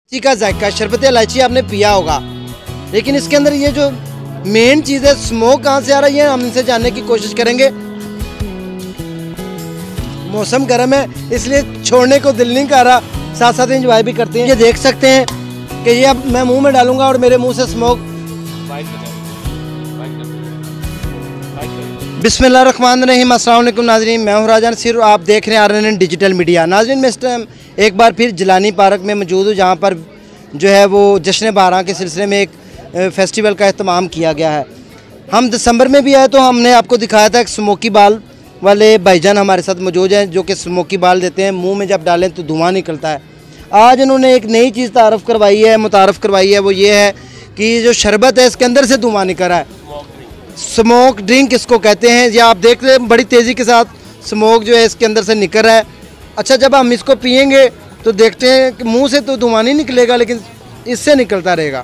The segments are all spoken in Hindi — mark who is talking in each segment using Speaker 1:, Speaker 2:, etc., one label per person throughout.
Speaker 1: इलायची का जायका, शरबत इलायची आपने पिया होगा, लेकिन इसके अंदर ये जो मेन चीज़ है स्मोक कहाँ से आ रही है हम इनसे जानने की कोशिश करेंगे। मौसम गर्म है इसलिए छोड़ने को दिल नहीं कर रहा, साथ साथ एंजॉय भी करते हैं। ये देख सकते हैं कि ये अब मैं मुंह में डालूंगा और मेरे मुंह से स्मोक। बिस्मिल्लाहिर्रहमानिर्रहीम, अस्सलाम वालेकुम नाज़रीन, मैं हूँ राजा नसीर, आप देख रहे हैं RNN डिजिटल मीडिया। नाज़रीन, मैं इस टाइम एक बार फिर जिलानी पार्क में मौजूद हूँ, जहाँ पर जो है वो जश्न बारह के सिलसिले में एक फेस्टिवल का अहतमाम किया गया है। हम दिसंबर में भी आए तो हमने आपको दिखाया था एक स्मोकी बाल वाले भाईजान हमारे साथ मौजूद हैं, जो कि स्मोकी बाल देते हैं, मुंह में जब डालें तो धुआं निकलता है। आज उन्होंने एक नई चीज़ मुतारफ़ करवाई है, वो ये है कि जो शरबत है इसके अंदर से धुआं निकल रहा है। स्मोक ड्रिंक इसको कहते हैं। ये आप देख रहे हैं बड़ी तेज़ी के साथ स्मोक जो है इसके अंदर से निकल रहा है। अच्छा, जब हम इसको पियेंगे तो देखते हैं कि मुंह से तो धुआं नहीं निकलेगा, लेकिन इससे निकलता रहेगा।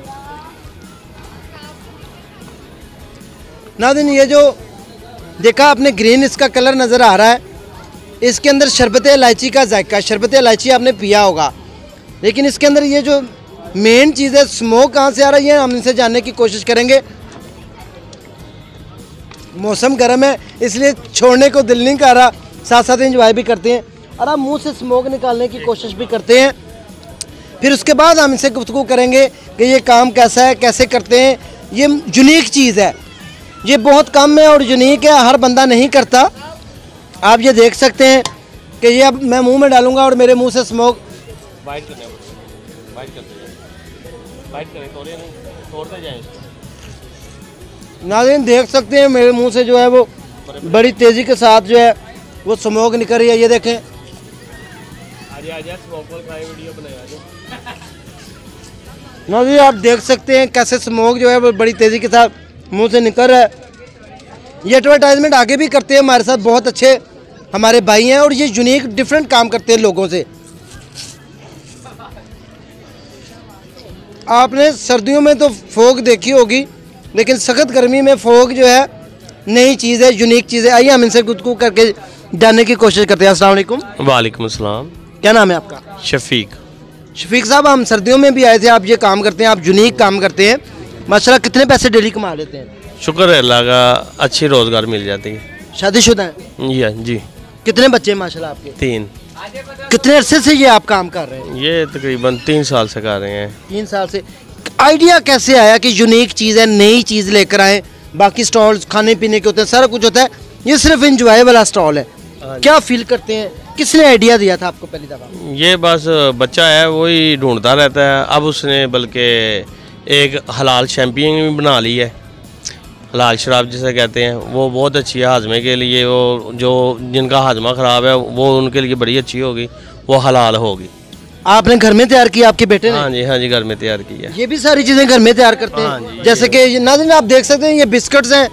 Speaker 1: नाज़रीन, ये जो देखा आपने ग्रीन इसका कलर नज़र आ रहा है, इसके अंदर शरबत इलायची का जायका, शरबत इलायची आपने पिया होगा, लेकिन इसके अंदर ये जो मेन चीज़ है स्मोक कहाँ से आ रही है हम इनसे जानने की कोशिश करेंगे। मौसम गर्म है इसलिए छोड़ने को दिल नहीं कर रहा, साथ साथ एंजॉय भी करते हैं और हम मुंह से स्मोक निकालने की कोशिश भी करते हैं। फिर उसके बाद हम इनसे गुफ्तगू करेंगे कि ये काम कैसा है, कैसे करते हैं। ये यूनिक चीज़ है, ये बहुत कम है और यूनिक है, हर बंदा नहीं करता। आप ये देख सकते हैं कि ये अब मैं मुंह में डालूंगा और मेरे मुंह से स्मोक नाज़रीन देख सकते हैं मेरे मुंह से जो है वो बड़ी तेज़ी के साथ जो है वो स्मोक निकल रही है। ये देखें, नाज़रीन आप देख सकते हैं कैसे स्मोक जो है वो बड़ी तेज़ी के साथ मुंह से निकल रहा है। ये एडवर्टाइजमेंट आगे भी करते हैं हमारे साथ, बहुत अच्छे हमारे भाई हैं और ये यूनिक डिफरेंट काम करते हैं लोगों से। आपने सर्दियों में तो फोग देखी होगी, लेकिन सख्त गर्मी में फोग जो है नई चीज़ है, यूनिक चीज़ है। आइए हम इनसे गुफ्तगू करके जानने की कोशिश करते हैं। अस्सलाम वालेकुम।
Speaker 2: वालेकुम अस्सलाम।
Speaker 1: क्या नाम है आपका?
Speaker 2: शफीक।
Speaker 1: शफीक साहब, हम सर्दियों में भी आए थे, आप ये काम करते हैं, आप यूनिक काम करते हैं माशाल्लाह। कितने पैसे डेली कमा लेते हैं?
Speaker 2: शुक्र है अल्लाह का, अच्छी रोज़गार मिल जाती है।
Speaker 1: शादीशुदा हैं?
Speaker 2: जी।
Speaker 1: कितने बच्चे हैं माशाल्लाह आपके?
Speaker 2: 3।
Speaker 1: कितने अरसे से ये आप काम कर रहे हैं?
Speaker 2: ये तकरीबन 3 साल से कर रहे हैं।
Speaker 1: 3 साल से। आइडिया कैसे आया कि यूनिक चीज़ है, नई चीज़ लेकर आए? बाकी स्टॉल्स खाने पीने के होते हैं, सारा कुछ होता है, ये सिर्फ इंजॉय वाला स्टॉल है। क्या फील करते हैं, किसने आइडिया दिया था आपको पहली दफ़ा?
Speaker 2: ये बस बच्चा है, वही ढूंढता रहता है। अब उसने बल्कि एक हलाल चैम्पियन भी बना ली है, हलाल शराब जिसे कहते हैं, वो बहुत अच्छी है हाजमे के लिए। वो जो जिनका हाजमा ख़राब है वो उनके लिए बड़ी अच्छी होगी, वो हलाल होगी।
Speaker 1: आपने घर में तैयार किया आपके बेटे ने?
Speaker 2: हाँ जी, घर में तैयार किया।
Speaker 1: ये भी सारी चीज़ें घर में तैयार करते हैं? जैसे कि नाज़रीन आप देख सकते हैं ये बिस्किट्स हैं,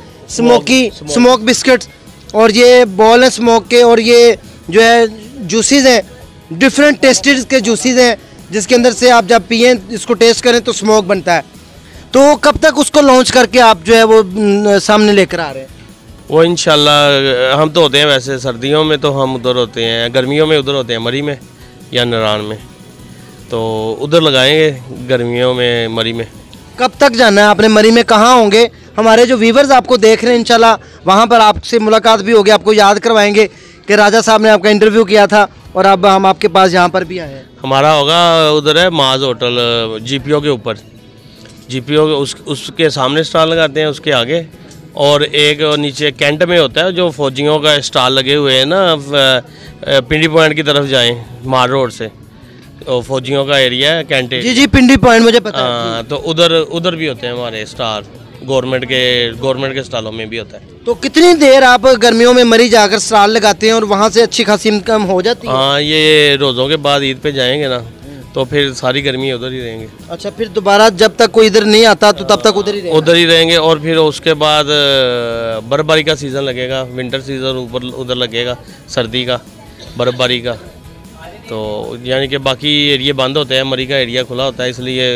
Speaker 1: स्मोक बिस्किट्स, और ये बॉल है स्मोक के, और ये जो है जूसेस हैं, डिफरेंट टेस्टेड के जूसेस हैं, जिसके अंदर से आप जब पिए इसको टेस्ट करें तो स्मोक बनता है। तो कब तक उसको लॉन्च करके आप जो है वो सामने लेकर आ रहे हैं?
Speaker 2: वो इंशाल्लाह हम तो होते हैं, वैसे सर्दियों में तो हम उधर होते हैं, गर्मियों में उधर होते हैं मरी में या नारायण में, तो उधर लगाएंगे गर्मियों में मरी में।
Speaker 1: कब तक जाना है आपने मरी में? कहाँ होंगे? हमारे जो व्यूवर्स आपको देख रहे हैं इंशाल्लाह वहाँ पर आपसे मुलाकात भी होगी, आपको याद करवाएंगे कि राजा साहब ने आपका इंटरव्यू किया था और अब हम आपके पास यहाँ पर भी आए हैं।
Speaker 2: हमारा होगा उधर है माज होटल, GPO के ऊपर, GPO उसके सामने स्टॉल लगाते हैं, उसके आगे, और एक नीचे कैंट में होता है जो फौजियों का स्टॉल लगे हुए हैं ना, पिंडी पॉइंट की तरफ जाएं मार रोड से, तो फौजियों का एरिया है कैंट।
Speaker 1: जी, पिंडी पॉइंट मुझे पता है।
Speaker 2: हाँ, तो उधर भी होते हैं हमारे स्टॉल, गवर्नमेंट के स्टॉलों में भी होता है।
Speaker 1: तो कितनी देर आप गर्मियों में मरी जाकर स्टॉल लगाते हैं और वहाँ से अच्छी खासी इनकम हो जाती है?
Speaker 2: हाँ, ये रोज़ों के बाद ईद पे जाएंगे ना, तो फिर सारी गर्मी उधर ही रहेंगे।
Speaker 1: अच्छा, फिर दोबारा जब तक कोई इधर नहीं आता तो तब तक उधर ही रहेंगे। और फिर उसके बाद बर्फबारी का सीज़न लगेगा, विंटर सीज़न उधर लगेगा, सर्दी का, बर्फबारी का, तो यानी कि बाकी एरिया बंद होते हैं, मरी का एरिया खुला होता है, इसलिए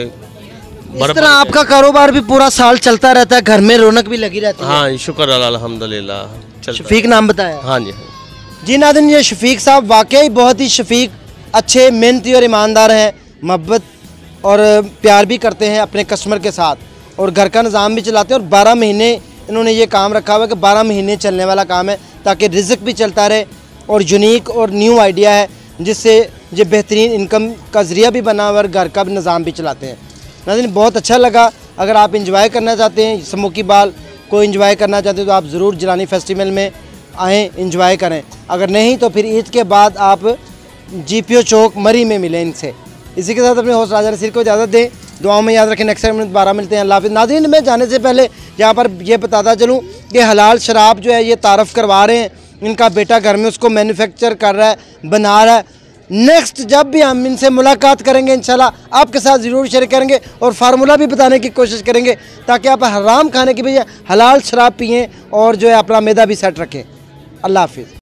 Speaker 1: इस तरह आपका कारोबार भी पूरा साल चलता रहता है, घर में रौनक भी लगी रहती है?
Speaker 2: हाँ, शुक्र अल्हम्दुलिल्लाह।
Speaker 1: शफीक नाम बताया?
Speaker 2: हाँ जी
Speaker 1: नाज़रीन, ये शफीक साहब वाकई बहुत ही शफीक अच्छे, मेहनती और ईमानदार हैं, मोहब्बत और प्यार भी करते हैं अपने कस्टमर के साथ, और घर का निज़ाम भी चलाते हैं। और 12 महीने इन्होंने ये काम रखा हुआ है कि 12 महीने चलने वाला काम है, ताकि रिज़्क भी चलता रहे। और यूनिक और न्यू आइडिया है, जिससे ये बेहतरीन इनकम का ज़रिया भी बना हुआ और घर का भी निज़ाम भी चलाते हैं। नाज़रीन, बहुत अच्छा लगा। अगर आप इंजॉय करना चाहते हैं, स्मोकी बाल को इंजॉय करना चाहते हैं, तो आप ज़रूर जिलानी फेस्टिवल में आएँ, इंजॉय करें। अगर नहीं तो फिर ईद के बाद आप GPO चौक मरी में मिलें इनसे। इसी के साथ अपने होस्ट राजा नसीर को इजाज़त दें। दुआओं में याद रखें। नेक्स्ट टाइम 12 मिलते हैं। अल्लाह हाफ़िज़। नाज़रीन, मैं जाने से पहले यहाँ पर ये बताता चलूँ कि हलाल शराब जो है ये तारफ़ करवा रहे हैं। इनका बेटा घर में उसको मैन्युफैक्चर कर रहा है, बना रहा है। नेक्स्ट जब भी हम इनसे मुलाकात करेंगे इंशाल्लाह आपके साथ ज़रूर शेयर करेंगे और फार्मूला भी बताने की कोशिश करेंगे, ताकि आप हराम खाने की बजाय हलाल शराब पिएँ और जो है अपना मैदा भी सेट रखें। अल्लाह हाफ़िज़।